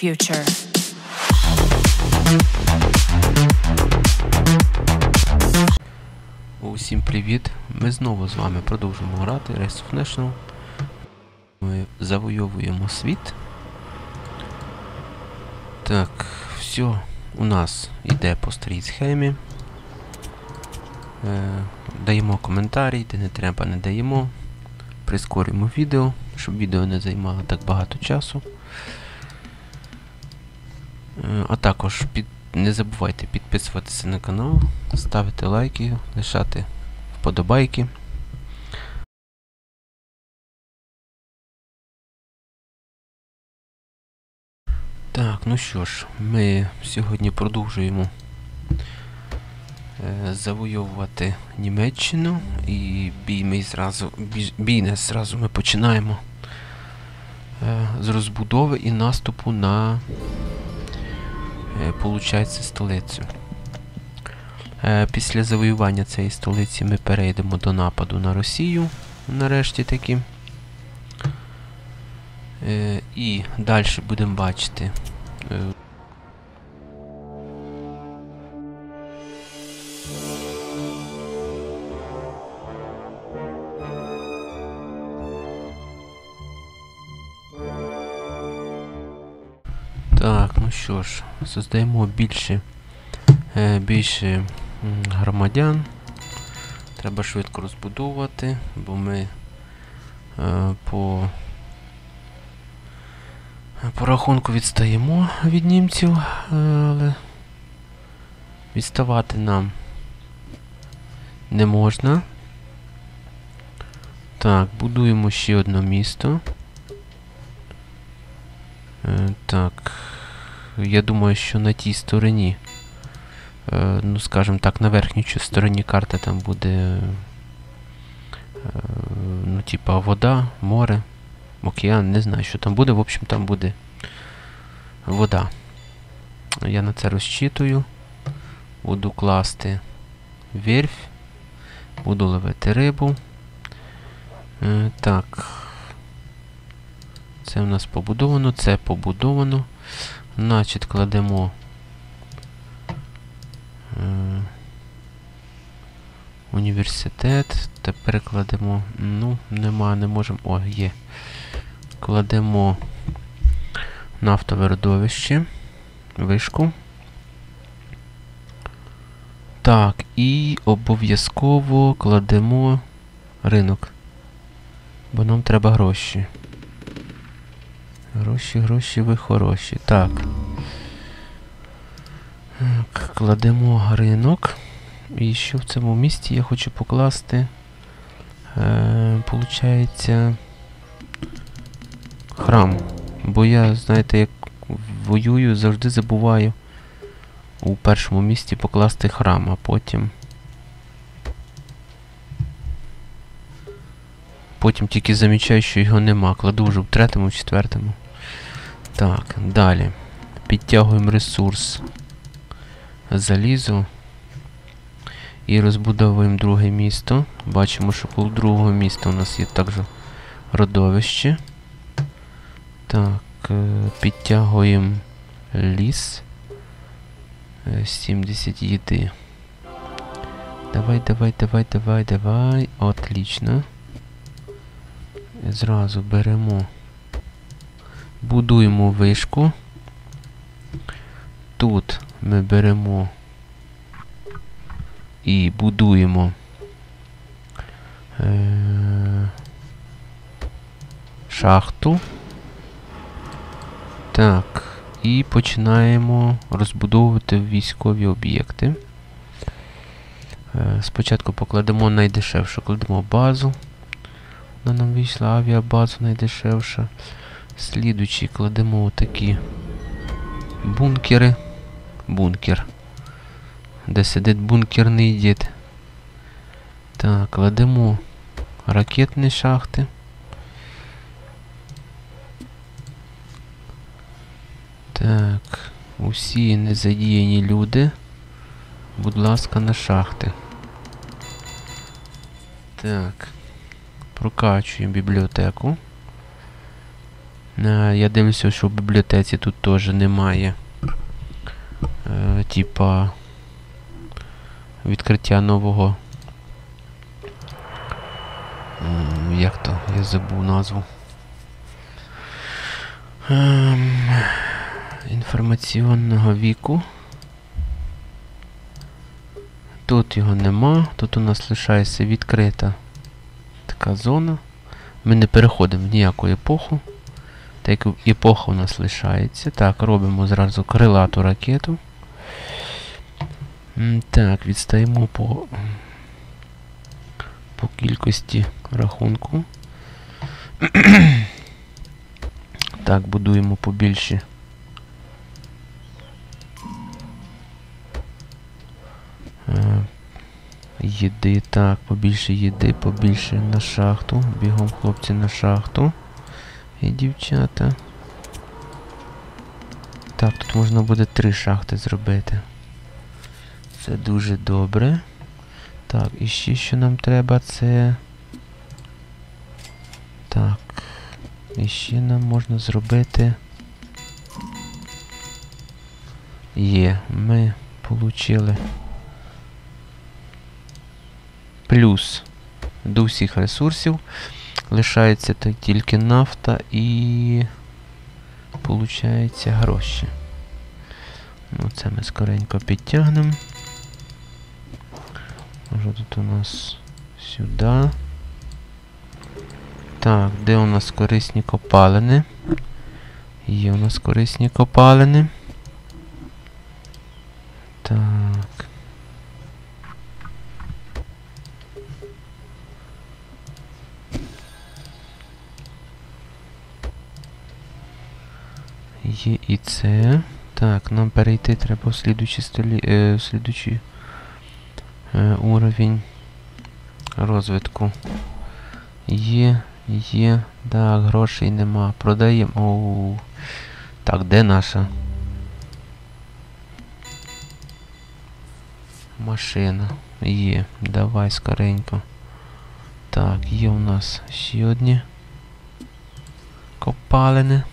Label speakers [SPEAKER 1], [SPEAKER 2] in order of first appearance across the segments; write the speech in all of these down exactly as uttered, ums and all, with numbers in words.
[SPEAKER 1] future.
[SPEAKER 2] Усім привіт! Ми знову з вами продовжуємо грати Race of National. Ми завойовуємо світ. Так, все у нас йде по старій схемі. Е, даємо коментарі, де не треба, не даємо. Прискорюємо відео, щоб відео не займало так багато часу. Е, а також під, не забувайте підписуватися на канал, ставити лайки, лишати вподобайки. Так, ну що ж, ми сьогодні продовжуємо е, завойовувати Німеччину, і бій ми зразу, бій, бій зразу ми починаємо е, з розбудови і наступу на, е, получається, столицю. Е, після завоювання цієї столиці ми перейдемо до нападу на Росію, нарешті таки. Е, і далі будемо бачити. Е, так, ну що ж, создаємо більше, е, більше громадян. Треба швидко розбудовувати, бо ми е, по По рахунку відстаємо від німців, але відставати нам не можна. Так, будуємо ще одне місто. Так, я думаю, що на тій стороні, ну скажімо так, на верхній стороні карти там буде, ну типа вода, море. Океан, не знаю, що там буде. В общем, там буде вода. Я на це розчитую. Буду класти верфь. Буду ловити рибу. Е, так. Це в нас побудовано, це побудовано. Значить, кладемо е, університет. Тепер кладемо, ну, нема, не можемо. О, є. Кладемо нафтове родовище, вишку. Так, і обов'язково кладемо ринок. Бо нам треба гроші. Гроші, гроші, ви хороші. Так. Кладемо ринок. І що в цьому місті я хочу покласти? Е, получається... храм. Бо я, знаєте, як воюю, завжди забуваю у першому місці покласти храм, а потім... Потім тільки замічаю, що його нема. Кладу вже в третьому, в четвертому. Так, далі. Підтягуємо ресурс залізу. І розбудовуємо друге місто. Бачимо, що коло другого міста у нас є також родовище. Так, підтягуємо ліс. сімдесят їди. Давай, давай, давай, давай, давай. Отлично. Зразу беремо. Будуємо вишку. Тут ми беремо і будуємо е- шахту. Так, і починаємо розбудовувати військові об'єкти. Е, спочатку покладемо найдешевше, кладемо базу. Вона нам вийшла, авіабазу найдешевша. Слідуючи кладемо такі бункери. Бункер. Де сидить бункерний дід. Так, кладемо ракетні шахти. Так, усі незадіяні люди, будь ласка, на шахти. Так, прокачуємо бібліотеку. Е, я дивлюся, що в бібліотеці тут теж немає. Е, типа відкриття нового. М, як то? Я забув назву. Ем, інформаційного віку. Тут його нема. Тут у нас лишається відкрита така зона. Ми не переходимо в ніяку епоху. Так як епоха у нас лишається. Так, робимо зразу крилату ракету. Так, відстаємо по по кількості рахунку. Так, будуємо побільше. Е, їди, так, побільше їди, побільше на шахту. Бігом, хлопці, на шахту. І дівчата. Так, тут можна буде три шахти зробити. Це дуже добре. Так, і ще що нам треба, це... Так. І ще нам можна зробити... Є, ми получили плюс до всіх ресурсів. Лишається так тільки нафта і... Получається гроші. Ну, це ми скоренько підтягнемо. Може тут у нас сюди. Так, де у нас корисні копалини? Є у нас корисні копалини. Так. Є і це. Так, нам перейти треба в слідуючий столі... Е, в слідуючий е, уровень розвитку. Є, є. Так, грошей нема. Продаємо. Оу. Так, де наша машина? Є. Давай скоренько. Так, є у нас ще одні копалини.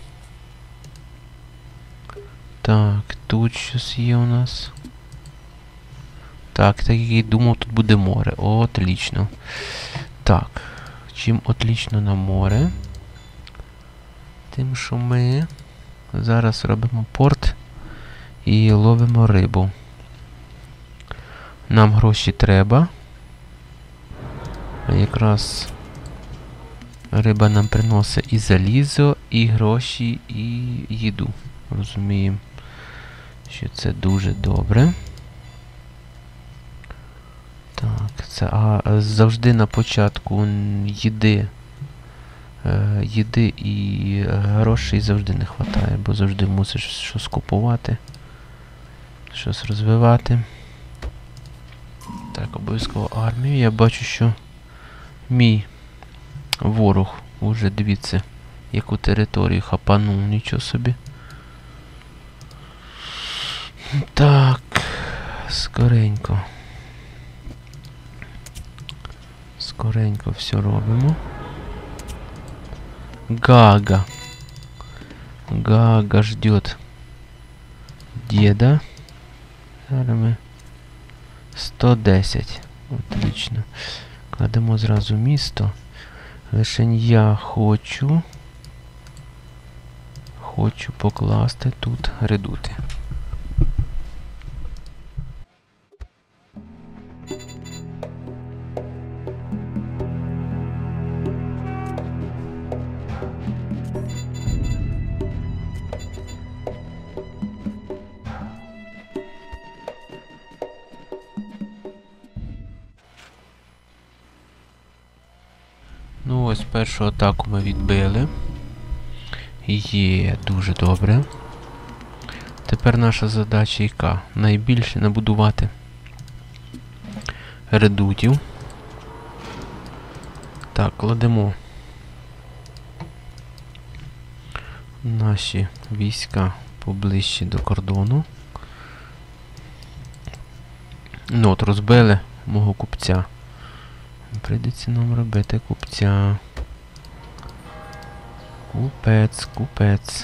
[SPEAKER 2] Так, тут щось є у нас. Так, так як я думав, тут буде море. О, отлично. Так, чим отлично на море? Тим, що ми зараз робимо порт і ловимо рибу. Нам гроші треба. А якраз риба нам приносить і залізо, і гроші, і їду. Розуміємо, що це дуже добре. Так, це а, завжди на початку їди. Е, їди і грошей завжди не вистачає, бо завжди мусиш щось купувати, щось розвивати. Так, обов'язково армію. Я бачу, що мій ворог уже, дивіться, яку територію хапанув, нічого собі. Так, скоренько. Скоренько все робимо. Гага. Гага ждет деда. Зараз ми сто десять. Отлично. Кладемо зразу місто. Лишень я хочу. Хочу покласти тут редути. Ну ось першу атаку ми відбили. Є, дуже добре. Тепер наша задача яка? Найбільше набудувати редутів. Так, кладемо наші війська поближче до кордону. Ну от, розбили мого купця. Прийдеться нам робити купця. Купець, купець.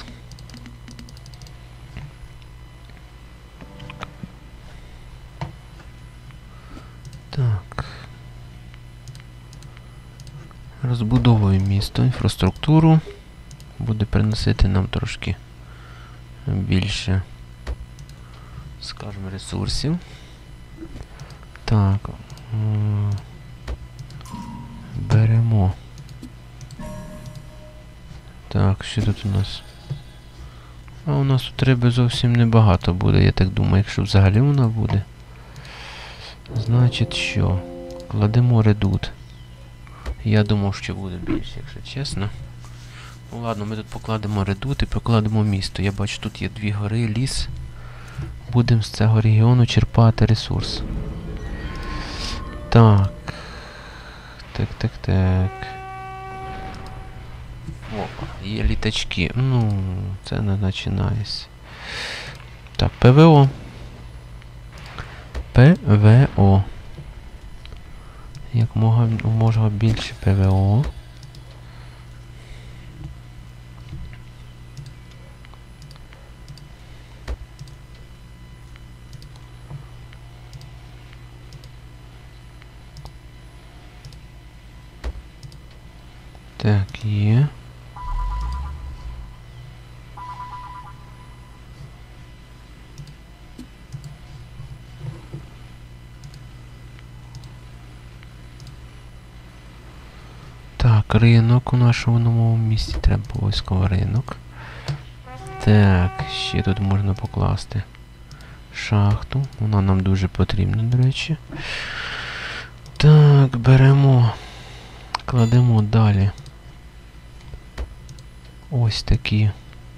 [SPEAKER 2] Так. Розбудовуємо місто, інфраструктуру. Буде приносити нам трошки більше, скажімо, ресурсів. Так. Беремо. Так, що тут у нас? А у нас тут риби зовсім небагато буде, я так думаю, якщо взагалі вона буде. Значить що? Кладемо редут. Я думав, що буде більше, якщо чесно. Ну ладно, ми тут покладемо редут і покладемо місто. Я бачу, тут є дві гори, ліс. Будемо з цього регіону черпати ресурс. Так. Так, так, так. Опа, є літачки. Ну, це не починається. Так, ПВО. ПВО. Як мога, можна більше ПВО. Так, є. Так, ринок у нашому новому місті. Треба обов'язково ринок. Так, ще тут можна покласти шахту. Вона нам дуже потрібна, до речі. Так, беремо. Кладемо далі. Ось такі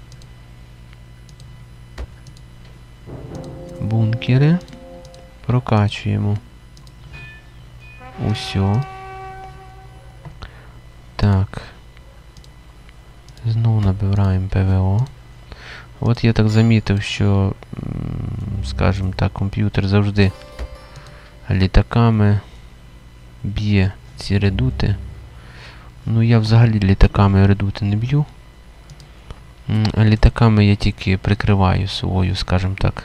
[SPEAKER 2] бункери. Прокачуємо. Усьо. Так. Знову набираємо ПВО. От я так замітив, що, скажімо так, комп'ютер завжди літаками б'є ці редути. Ну, я взагалі літаками редути не б'ю. А літаками я тільки прикриваю свою, скажімо так,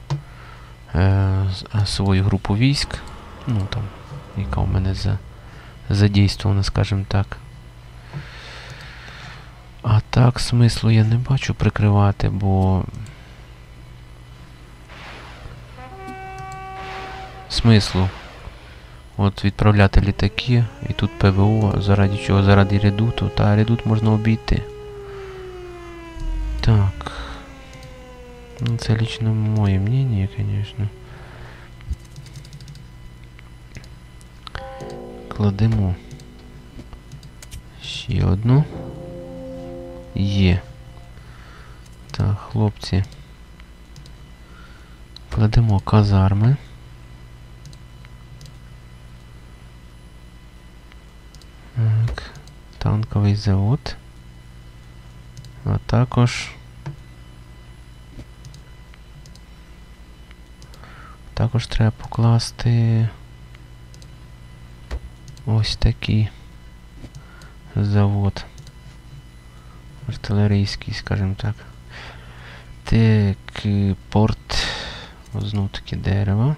[SPEAKER 2] е свою групу військ. Ну, там, яка у мене за задействована, скажімо так. А так, смислу я не бачу прикривати, бо... Смислу. От відправляти літаки, і тут ПВО, заради чого? Заради редуту. Та редут можна обійти. Так. Ну, це лично моє мнение, звісно. Кладемо ще одну. Є. Так, хлопці. Кладемо казарми. Так. Танковий завод. А також... Також треба покласти... Ось такий завод. Артилерійський, скажімо так. Так, порт. Знову таки дерево.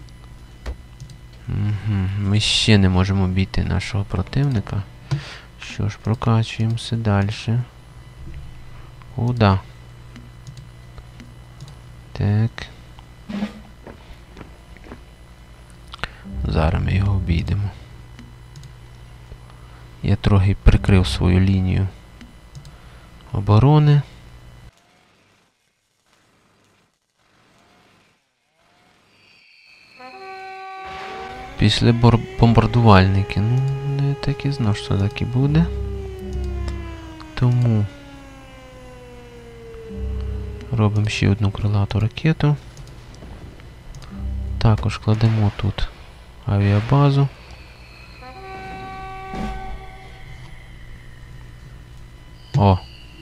[SPEAKER 2] Угу. Ми ще не можемо обійти нашого противника. Що ж, прокачуємося далі. Куда? Так. Зараз ми його обійдемо. Я трохи прикрив свою лінію оборони. Після бомбардувальники. Ну, не так і знав, що так і буде. Тому робимо ще одну крилату ракету. Також кладемо тут авіабазу. О!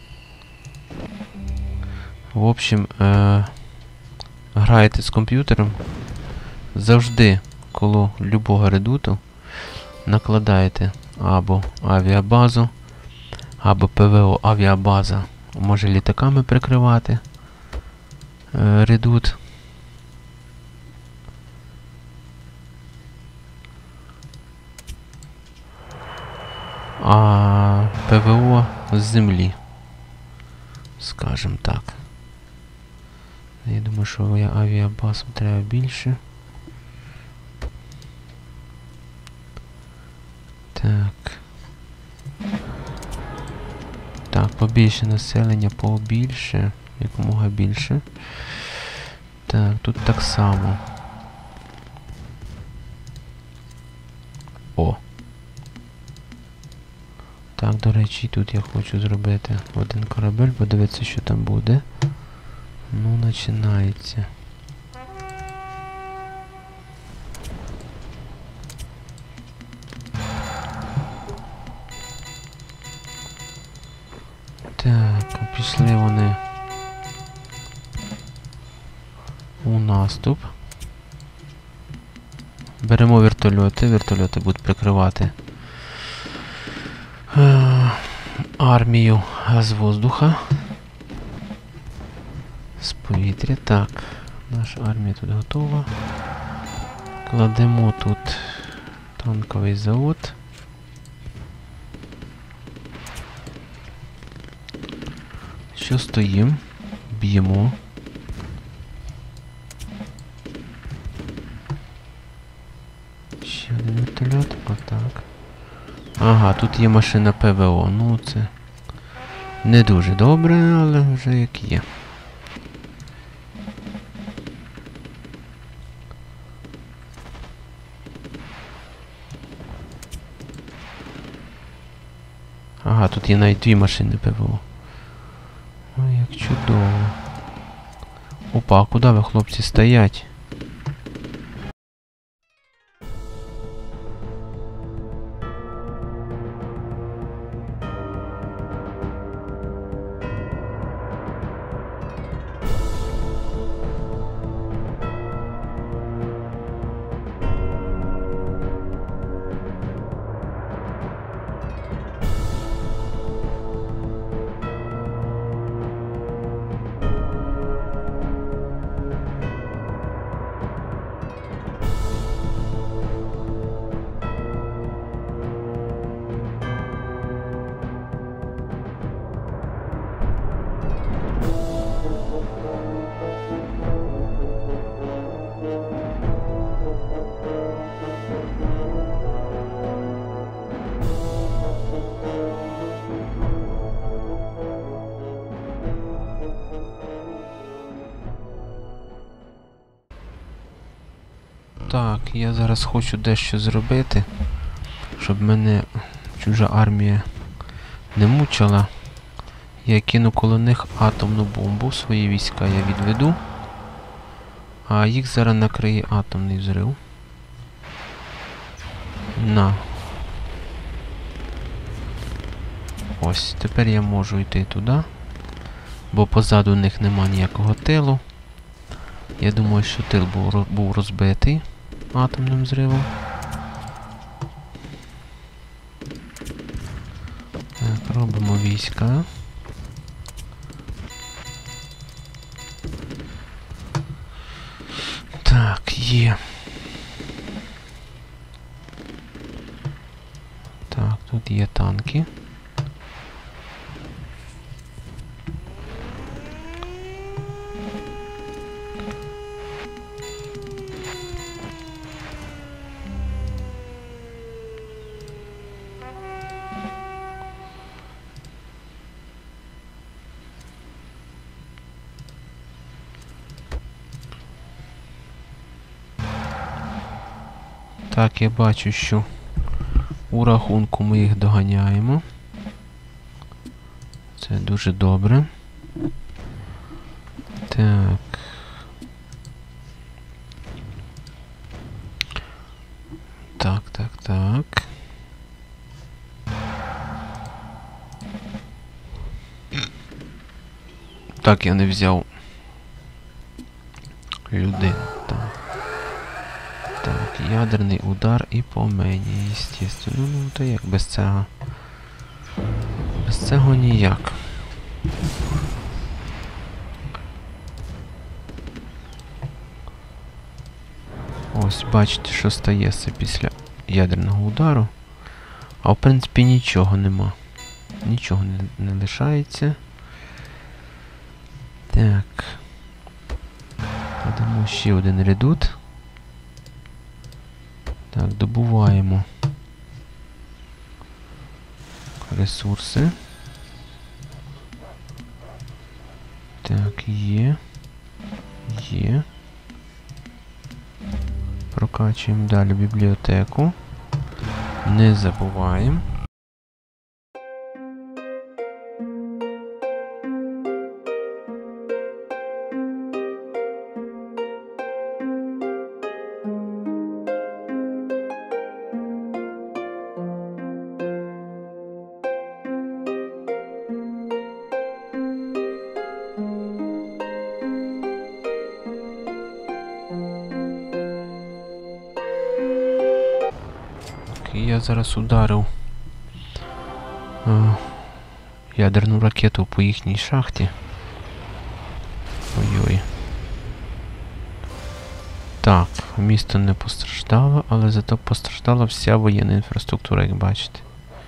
[SPEAKER 2] В общем, е граєте з комп'ютером. Завжди коло любого редуту накладаєте або авіабазу, Або ПВО авіабаза може літаками прикривати е, редут. А ПВО з землі, скажем так. Я думаю, що авіабазу треба більше. Так. Так, побільше населення, побільше. Якомога більше. Так, тут так само. О! Так, до речі, тут я хочу зробити один корабель, подивитися, що там буде. Ну, починається. Так, пішли вони у наступ. Беремо вертольоти, вертольоти будуть прикривати е армію з воздуха. З повітря. Так, наша армія тут готова. Кладемо тут танковий завод. Що стоїмо? Б'ємо. Ще один вертольот. Отак. Ага, тут є машина ПВО. Ну це не дуже добре, але вже як є. Ага, тут є навіть дві машини ПВО. Ой, як чудово. Опа, а куди ви, хлопці, стоять? Так, я зараз хочу дещо зробити, щоб мене чужа армія не мучила. Я кину коло них атомну бомбу, свої війська я відведу, а їх зараз накриє атомний взрив. На. Ось, тепер я можу йти туди, бо позаду них нема ніякого тилу. Я думаю, що тил був, був розбитий атомним взривом. Так, робимо війська. Так, є. Так, тут є танки. Так, я бачу, що у рахунку ми їх доганяємо. Це дуже добре. Так. Так, так, так. Так, я не взяв людину. Так. Так, ядерний удар і по мені, естественно. Ну, то як без цього? Без цього ніяк. Ось, бачите, що стається після ядерного удару. А в принципі нічого нема. Нічого не, не лишається. Так. Кладемо ще один редут. Так, добуваємо ресурси. Так, є. Є. Прокачуємо далі бібліотеку. Не забуваємо. Я зараз ударив а, ядерну ракету по їхній шахті. Ой-ой. Так, місто не постраждало, але зато постраждала вся воєнна інфраструктура, як бачите.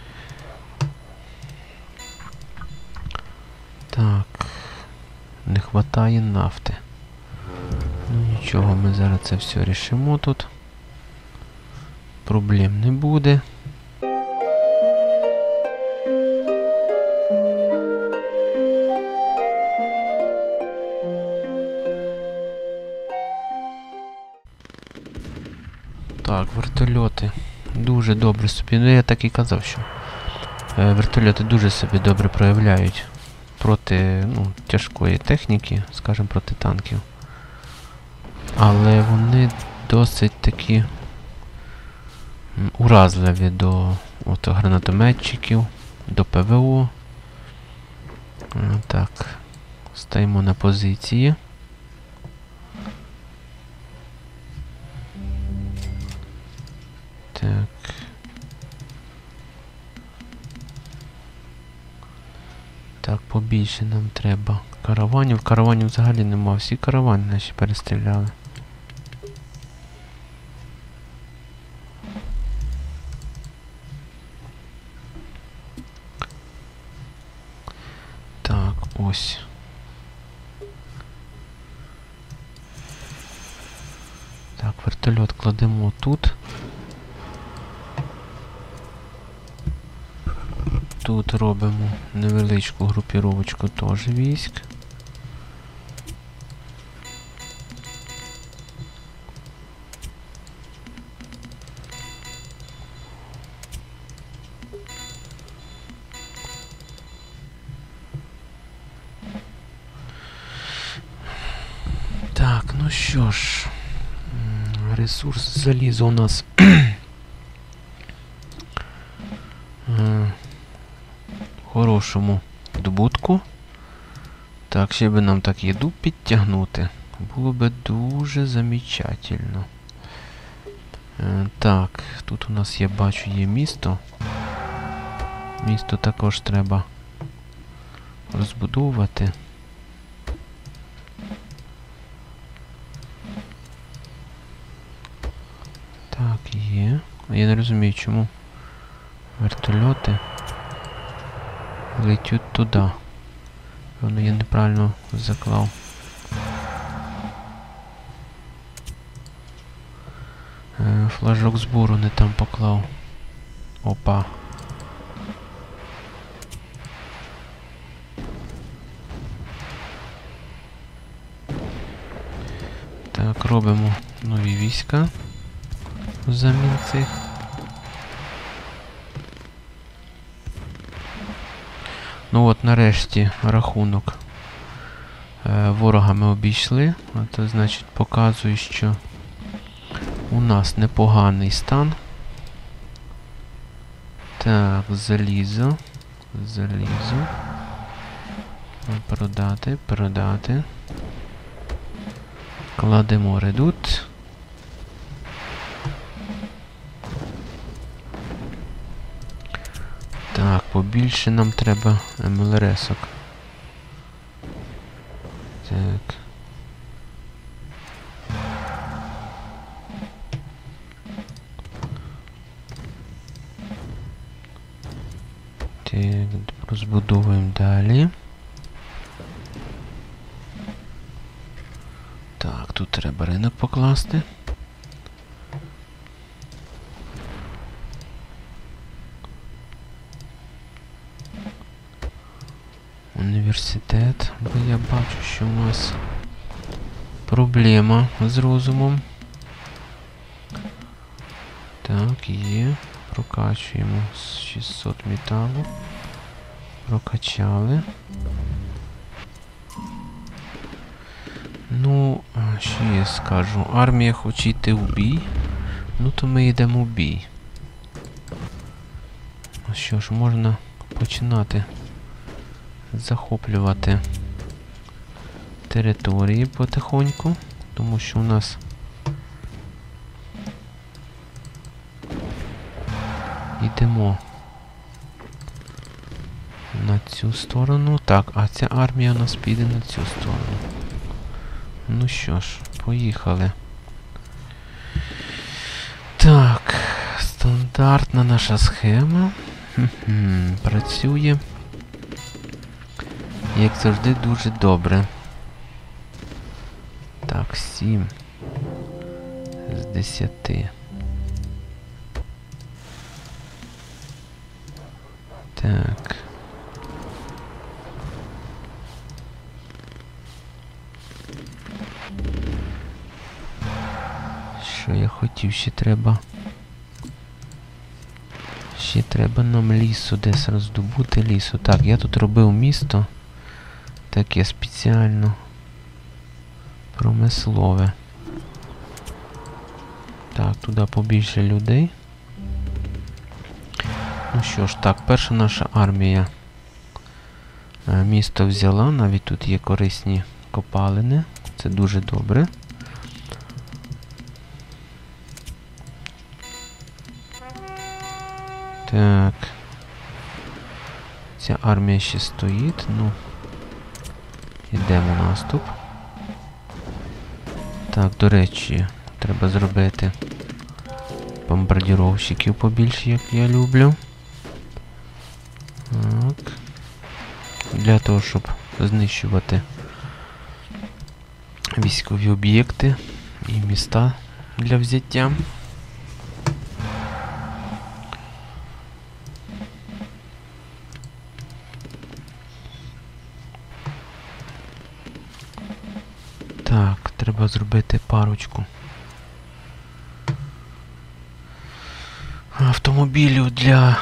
[SPEAKER 2] Так, не вистачає нафти. Ну нічого, ми зараз це все рішимо тут. Проблем не буде. Так, вертольоти дуже добре собі. Ну я так і казав, що е, вертольоти дуже собі добре проявляють проти ну, тяжкої техніки, скажімо, проти танків. Але вони досить такі уразливі до от, гранатометчиків, до ПВО. Так, стаємо на позиції. Так. Так, побільше нам треба караванів. Караванів взагалі нема, всі каравани наші перестріляли. Так, ось. Так, вертольот кладемо тут. Тут робимо невеличку групіровочку теж військ. Так, ну що ж, ресурс заліза у нас хорошому добутку. Так, ще би нам так їду підтягнути. Було би дуже замечательно. Е, так, тут у нас, я бачу, є місто. Місто також треба розбудовувати. Так, є. Я не розумію, чому вертольоти летють туди. Певно, я неправильно заклав. Е, флажок збору не там поклав. Опа. Так, робимо нові війська взамін цих. Ну от, нарешті, рахунок е, ворога ми обійшли. А це, значить, показує, що у нас непоганий стан. Так, залізо. Залізо. Продати, продати. Кладемо редут. Так, по побільше нам треба ем ел ер ес-ок. Так. Так, розбудовуємо далі. Так, тут треба ринок покласти. Університет, бо я бачу, що у нас проблема з розумом. Так, є. Прокачуємо шістсот металу. Прокачали. Ну, що я скажу? Армія хоче йти у бій. Ну, то ми йдемо у бій. Ну що ж, можна починати захоплювати території потихоньку, тому що у нас йдемо на цю сторону. Так, а ця армія у нас піде на цю сторону. Ну що ж, поїхали. Так, стандартна наша схема. Хм-хм, працює. Як завжди, дуже добре. Так, сім з десяти. Так. Що я хотів? Ще треба... Ще треба нам лісу десь роздобути лісу. Так, я тут робив місто. Таке спеціально промислове. Так, туди побільше людей. Ну що ж, так, перша наша армія е, місто взяла. Навіть тут є корисні копалини. Це дуже добре. Так. Ця армія ще стоїть. Ну, йдемо в наступ. Так, до речі, треба зробити бомбардировщиків побільше, як я люблю. Так. Для того, щоб знищувати військові об'єкти і міста для взяття. Так, треба зробити парочку автомобілів для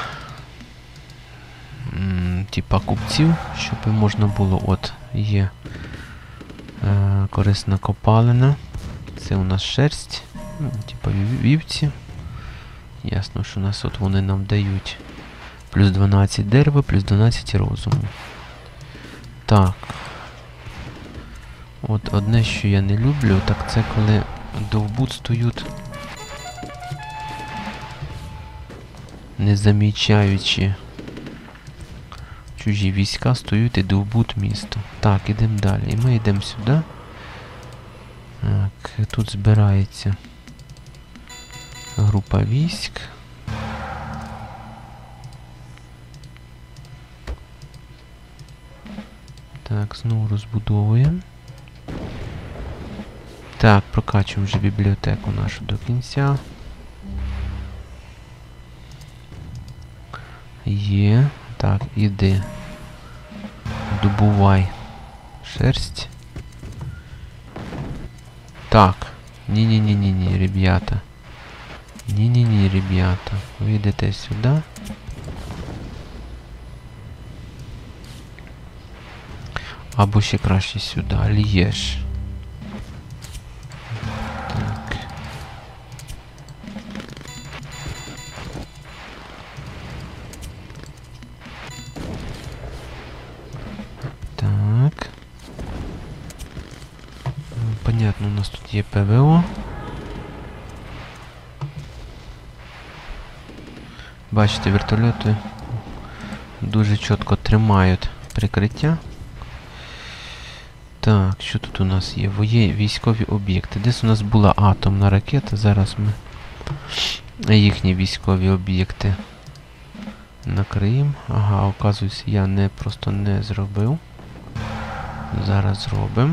[SPEAKER 2] м, типа купців, щоб можна було, от є е, корисна копалина. Це у нас шерсть, ну, типа вівці. Ясно, що у нас от вони нам дають плюс дванадцять дерева, плюс дванадцять розуму. Так. От одне, що я не люблю, так це коли довбут стоють, не замічаючи чужі війська, стоють і довбут місто. Так, ідемо далі. І ми йдемо сюди. Так, тут збирається група військ. Так, знову розбудовуємо. Так, прокачуємо вже бібліотеку нашу до кінця. Є. Так, іди. Добувай шерсть. Так. Ні-ні-ні-ні-ні, ребята. Ні-ні-ні, ребята. Ви йдете сюди. Або ще краще сюди. Лєш. Так. Так. Понятно, у нас тут є ПВО. Бачите, вертольоти дуже чітко тримають прикриття. Так, що тут у нас є? Є військові об'єкти. Десь у нас була атомна ракета, зараз ми їхні військові об'єкти накриємо. Ага, оказується, я не просто не зробив. Зараз зробимо.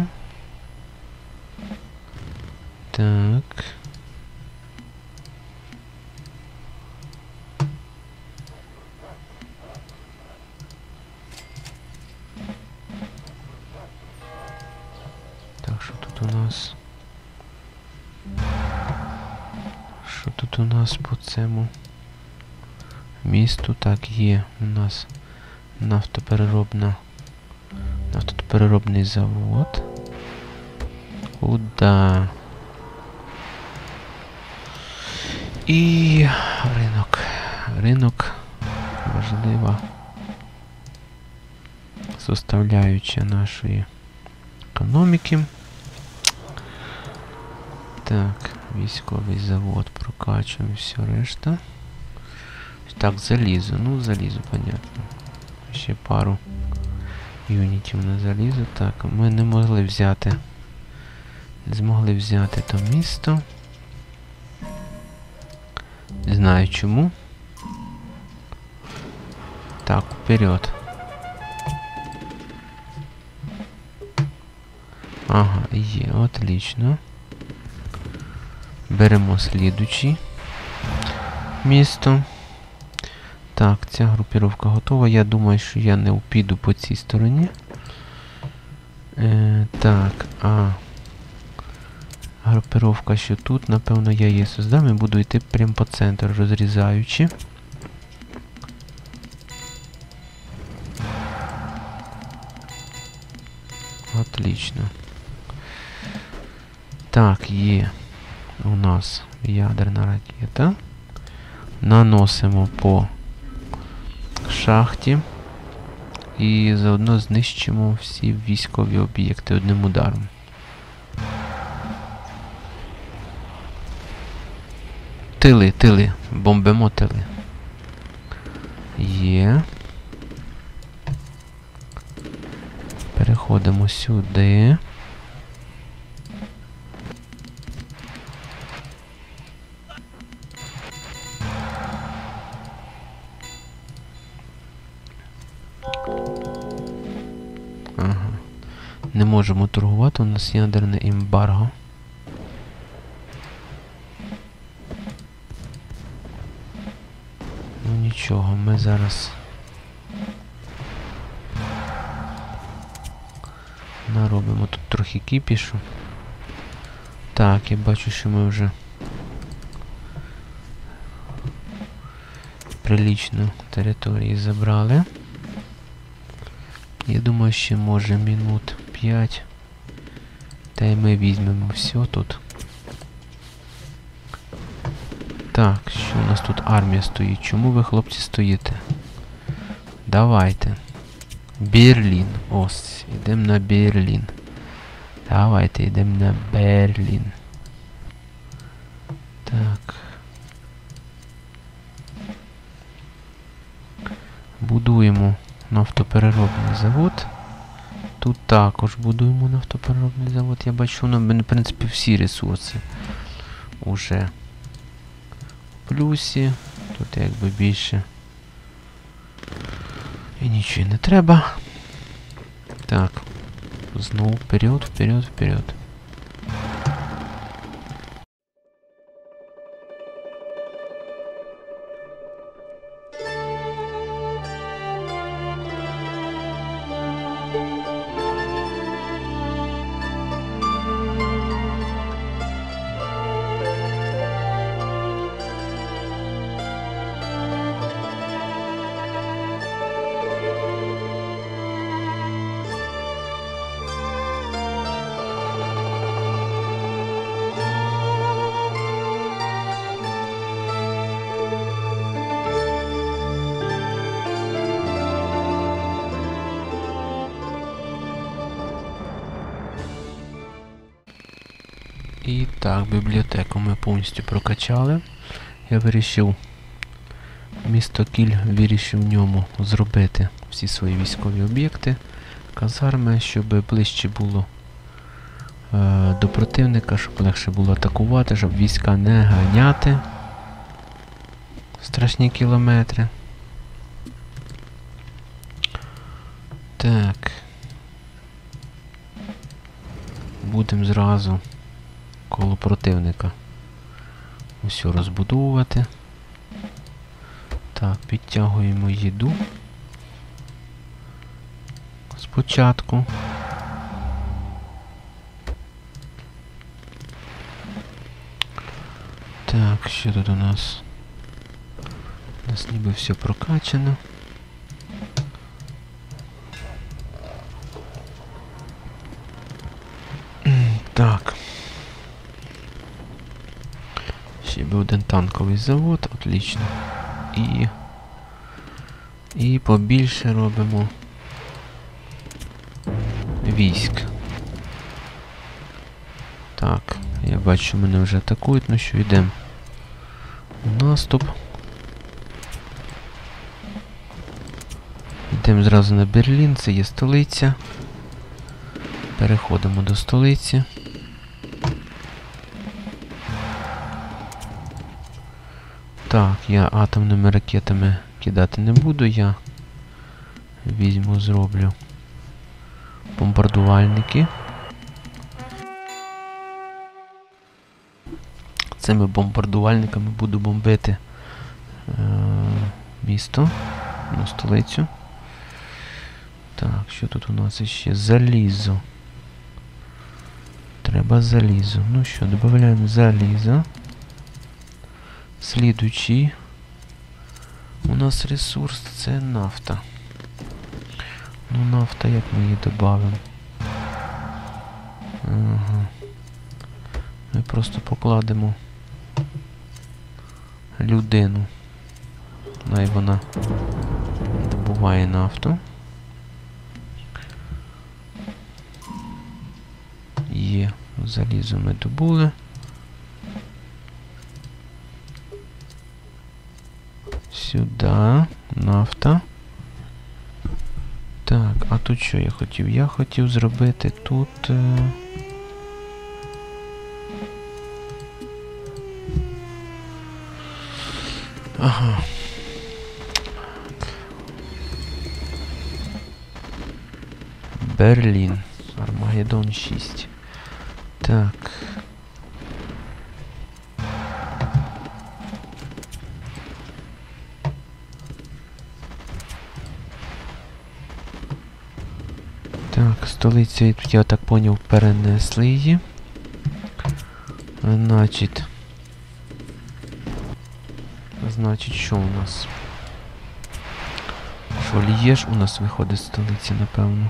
[SPEAKER 2] Так. Так, що тут у нас? Що тут у нас по цьому місту? Так, є у нас нафтопереробна нафтопереробний завод. Куда? І ринок. Ринок важлива составляюча нашої економіки. Так, військовий завод прокачуємо, все решта. Так, залізо. Ну, залізо, понятно. Ще пару юнітів на залізо. Так, ми не могли взяти. Не змогли взяти то місто. Не знаю чому. Так, вперед. Ага, є, отлично. Беремо слідучий місто. Так, ця групіровка готова. Я думаю, що я не піду по цій стороні. Е, так, а групіровка, що тут, напевно, я її создам і буду йти прямо по центру, розрізаючи. Отлично. Так, є у нас ядерна ракета. Наносимо по шахті. І заодно знищимо всі військові об'єкти одним ударом. Тили, тили. Бомбимо тили. Є. Переходимо сюди. Ага. Не можемо торгувати, у нас ядерне ембарго. Ну нічого, ми зараз наробимо тут трохи кіпішу. Так, я бачу, що ми вже прилічну територію забрали. Я думаю, ще може минут п'ять. Та й ми візьмемо все тут. Так, що у нас тут армія стоїть? Чому ви, хлопці, стоїте? Давайте. Берлін. Ось, йдемо на Берлін. Давайте, йдемо на Берлін. Так. Будуємо нафтопереробний завод. Тут також будуємо нафтопереробний завод. Я бачу, ну, в принципі, всі ресурси уже в плюсі. Тут якби більше і нічого не треба. Так. Знову вперед, вперед, вперед. І так, бібліотеку ми повністю прокачали. Я вирішив місто Кіль вирішив в ньому зробити всі свої військові об'єкти, казарми, щоб ближче було е, до противника, щоб легше було атакувати, щоб війська не ганяти страшні кілометри. Так. Будемо зразу коло противника усе розбудовувати. Так, підтягуємо їду спочатку. Так, що тут у нас? У нас ніби все прокачано. Так. Ще би один танковий завод, отлично. І... І побільше робимо військ. Так, я бачу, мене вже атакують, ну що, йдемо в наступ. Йдемо зразу на Берлін, це є столиця. Переходимо до столиці. Так, я атомними ракетами кидати не буду, я візьму, зроблю бомбардувальники. Цими бомбардувальниками буду бомбити е місто, ну, столицю. Так, що тут у нас ще? Залізо. Треба залізо. Ну що, додаємо залізо. Слідуючий у нас ресурс — це нафта. Ну, нафта, як ми її додамо? Ага. Ми просто покладемо людину. Най вона добуває нафту. Є, залізо ми добули. Сюди, нафта. Так, а тут що я хотів? Я хотів зробити тут... Е... Ага. Берлін. Армагеддон шість. Так. Так, столицю, я так поняв, перенесли її. Значить... Значить, що у нас? Що, Лієж у нас виходить з столиці, напевно.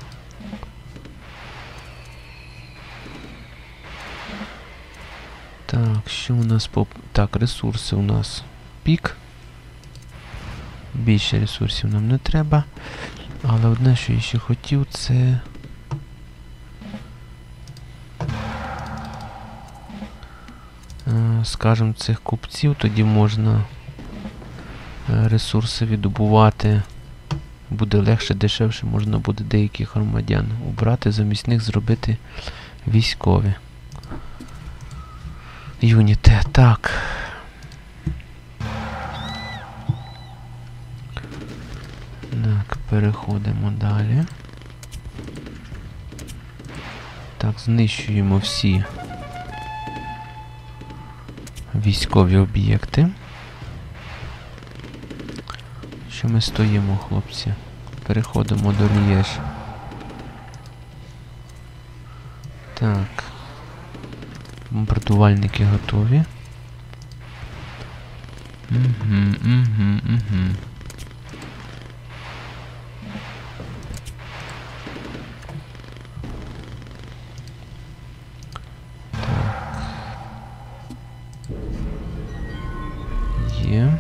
[SPEAKER 2] Так, що у нас по... Так, ресурси у нас пік. Більше ресурсів нам не треба. Але одне, що я ще хотів, це... Скажем, цих купців, тоді можна ресурси віддобувати. Буде легше, дешевше, можна буде деяких громадян убрати, замість них зробити військові юніти. Так. Так, переходимо далі. Так, знищуємо всі військові об'єкти. Що ми стоїмо, хлопці? Переходимо до Лієж. Так. Бомбардувальники готові. Угу, угу, угу. Є.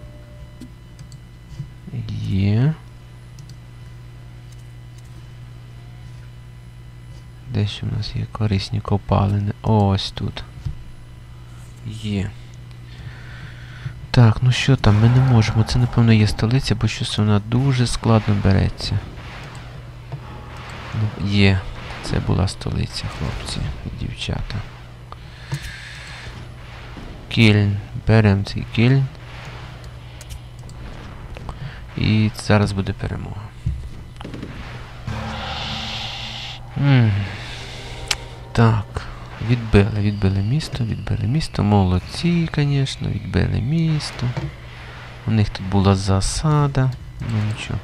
[SPEAKER 2] Є. Де ще в нас є корисні копалини? Ось тут. Є. Так, ну що там, ми не можемо. Це, напевно, є столиця, бо щось вона дуже складно береться. Ну, є. Це була столиця, хлопці і дівчата. Кільн. Беремо цей Кільн. І зараз буде перемога. М. Так. Відбили, відбили місто, відбили місто. Молодці, звісно, відбили місто. У них тут була засада. Ну нічого.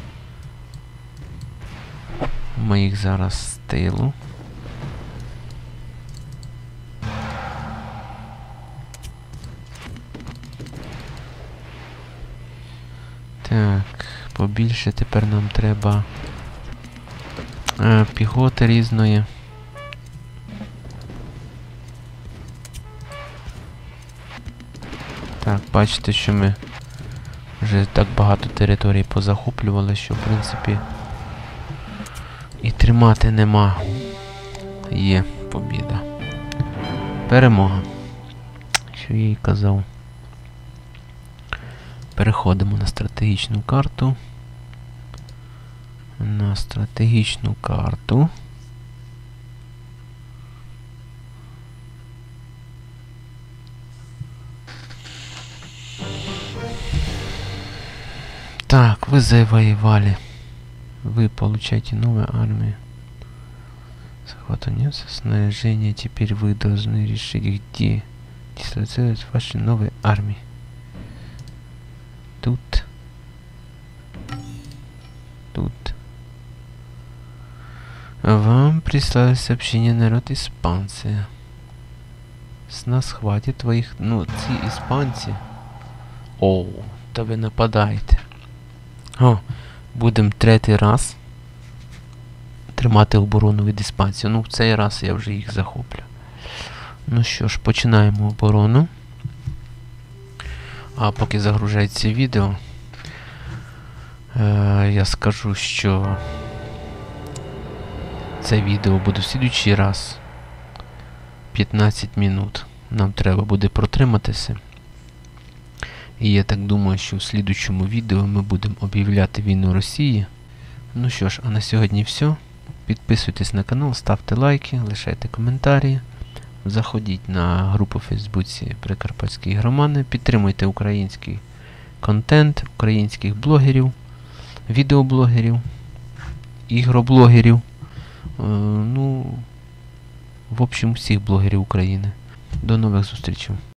[SPEAKER 2] Ми їх зараз з тилу. Так, побільше тепер нам треба е, піхоти різної. Так, бачите, що ми вже так багато територій позахоплювали, що в принципі і тримати нема. Є побіда. Перемога. Що я й казав. Переходимо на стратегічну карту. На стратегічну карту. Так, вы завоевали. Вы получаете новую армию. Захват немцев, снаряжение. Теперь вы должны решить, где дислоцировать ваши новые армии. Тут. Тут. Вам прислали сообщение народ испанцы. С нас хватит твоих... Ну, ці іспанці. Оу, та ви нападаєте. О, будемо третій раз тримати оборону від іспанців. Ну, в цей раз я вже їх захоплю. Ну що ж, починаємо оборону. А поки загружається відео, е, я скажу, що це відео буде в слідуючий раз. п'ятнадцять минут. Нам треба буде протриматися. І я так думаю, що в слідучому відео ми будемо об'являти війну Росії. Ну що ж, а на сьогодні все. Підписуйтесь на канал, ставте лайки, лишайте коментарі. Заходіть на групу в Фейсбуці Прикарпатські ігромани. Підтримуйте український контент, українських блогерів, відеоблогерів, ігроблогерів. Е, ну, в общем, всіх блогерів України. До нових зустрічей.